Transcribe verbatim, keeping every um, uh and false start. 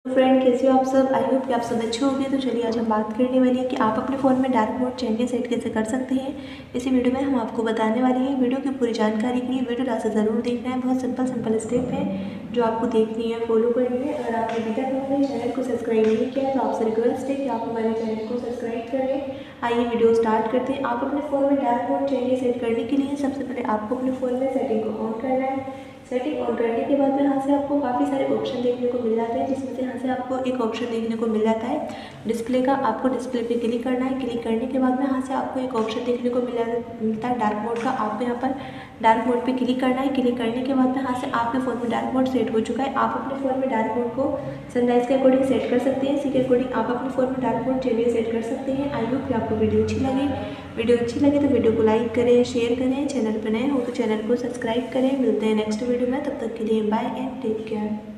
Friend, कैसे हो आप सब। आई होप कि आप सब अच्छे होंगे। तो चलिए आज हम बात करने वाली हैं कि आप अपने फ़ोन में डार्क मोड चेंजेस सेट कैसे कर सकते हैं। इसी वीडियो में हम आपको बताने वाले हैं। वीडियो की पूरी जानकारी के लिए वीडियो लास्ट से ज़रूर देखना है। बहुत सिंपल सिंपल स्टेप है जो आपको देखनी है, फॉलो करनी है। अगर आपने अभी तक हमारे चैनल को सब्सक्राइब नहीं किया है तो आपसे रिक्वेस्ट है कि आप हमारे चैनल को सब्सक्राइब कर लें। आइए वीडियो स्टार्ट करते हैं। आप अपने फ़ोन में डार्क मोड चेंजेस सेट करने के लिए सबसे पहले आपको अपने फ़ोन में सेटिंग को ऑन करना है। सेटिंग ऑन करने के बाद में यहाँ से आपको काफ़ी सारे ऑप्शन देखने को मिल जाते हैं, जिसमें से यहाँ से आपको एक ऑप्शन देखने को मिल जाता है डिस्प्ले का। आपको डिस्प्ले पे क्लिक करना है। क्लिक करने के बाद में यहाँ से आपको एक ऑप्शन देखने को मिल मिलता है डार्क मोड का। आपको यहाँ पर डार्क मोड पे क्लिक करना है। क्लिक करने के बाद में यहाँ से आपके फ़ोन में डार्क मोड सेट हो चुका है। आप अपने फ़ोन में डार्क मोड को सनराइज़ के अकॉर्डिंग सेट कर सकते हैं। इसी के अकॉर्डिंग आप अपने फ़ोन में डार्क मोड चेंजेस सेट कर सकते हैं। आई होप कि आपको वीडियो अच्छी लगे। वीडियो अच्छी लगे तो वीडियो को लाइक करें, शेयर करें। चैनल पर नए हो तो चैनल को सब्सक्राइब करें। मिलते हैं नेक्स्ट वीडियो में, तब तक के लिए बाय एंड टेक केयर।